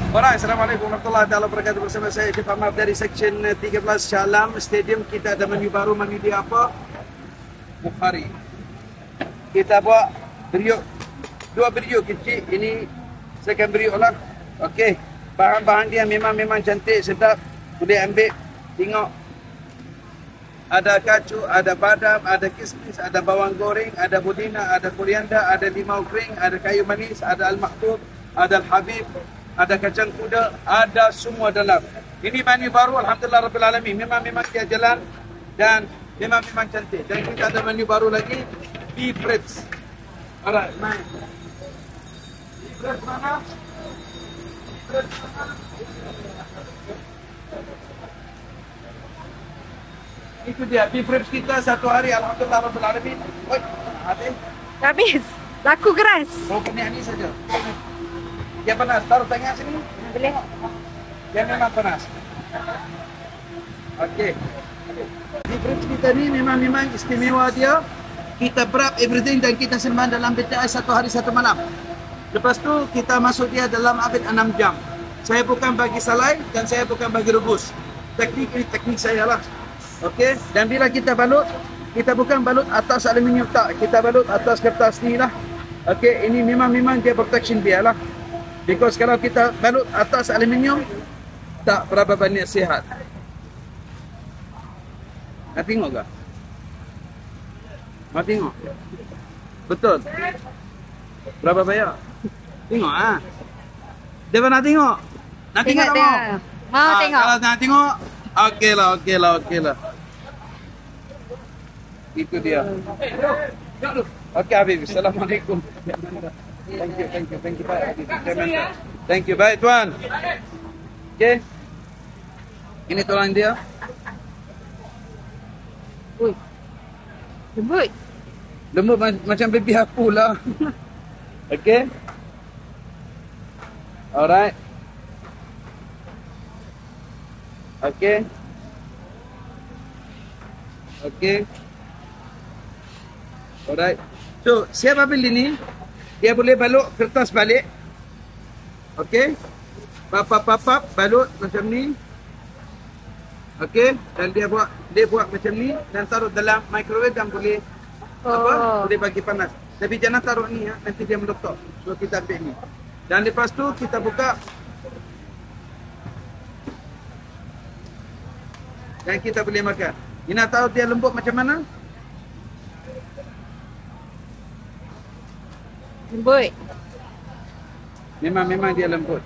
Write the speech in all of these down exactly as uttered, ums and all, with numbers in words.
Alright, Assalamualaikum warahmatullahi taala wabarakatuh. Bersama saya Chef Ahmad dari Section tiga belas Shah Alam Stadium. Kita ada menu baru, menu dia apa? Bukhari. Kita buat beriuk, dua beriuk kecil. Ini saya akan beriuk lah. Okey, bahan-bahan dia memang memang cantik, sedap. Boleh ambil, tengok. Ada kacu, ada badam, ada kismis, ada bawang goreng, ada pudina, ada koriander, ada limau kering, ada kayu manis, ada al-maktub, ada al-habib, ada kacang kuda, ada semua dalam. Ini menu baru, alhamdulillah rabbil alamin. Memang memang dia jalan dan memang memang cantik. Dan kita ada menu baru lagi, beef ribs. Alright, nice. Beef ribs mana? Beef ribs mana? Itu dia, beef ribs kita satu hari, alhamdulillah rabbil alamin. Oi, habis. Habis. Laku keras. Oh, kena ni saja. Dia panas, taruh tangan sini. Boleh. Dia memang panas. Okey. Beef ribs kita ni memang memang istimewa dia. Kita prep everything dan kita simpan dalam B T I satu hari satu malam. Lepas tu kita masuk dia dalam oven enam jam. Saya bukan bagi salai dan saya bukan bagi rebus. Teknik ini teknik saya lah. Okey. Dan bila kita balut, kita bukan balut atas aluminium tak. Kita balut atas kertas ni lah. Okey. Ini memang memang dia protection dia lah. Because kalau kita balut atas aluminium, tak berapa banyak sihat. Nak tengok ke? Nak tengok? Betul? Berapa bayar? Tengok ah. Dia nak tengok? Nak tengok, Tengok tak dia. mau? Mau Ah, tengok. Kalau nak tengok, okey lah, okey lah, okey lah. Itu dia. Okey Habib, Assalamualaikum. Thank you, thank you, thank you, Pak. Thank you, baik tuan. Okey. Ini tulang dia. Ui. Lembut. Lembut ma- macam baby aku lah. Okey. Alright. Okey. Okey. Alright. So, siapa beli ni? Dia boleh balut kertas balik. Okey. Pap-pap-pap balut macam ni. Okey, dan dia buat dia buat macam ni dan taruh dalam microwave dan boleh Oh. apa? Boleh bagi panas. Tapi jangan taruh ni ya, nanti dia meletup. So kita ambil ni. Dan lepas tu kita buka. Dan kita boleh makan. Ni nak tahu dia lembut macam mana? Lembut. Memang memang dia lembut.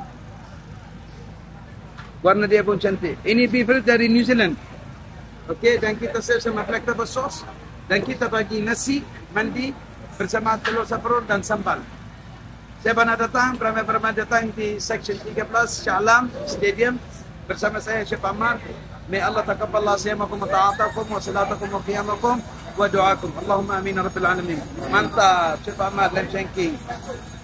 Warna dia pun cantik. Ini beef ribs dari New Zealand. Okey, dan kita serve sama black pepper sauce dan kita bagi nasi mandi bersama telur saffron dan sambal. Saya pernah datang, pernah-pernah datang di Section tiga belas Shah Alam Stadium bersama saya Chef Ahmad. May Allah taqabbalah siyamakum wa ta'atakum wa salatakum wa qiyamakum wa du'akum. Allahumma amin ya rabbil alamin. Mantap, Chef Ahmad, Lem Shanking.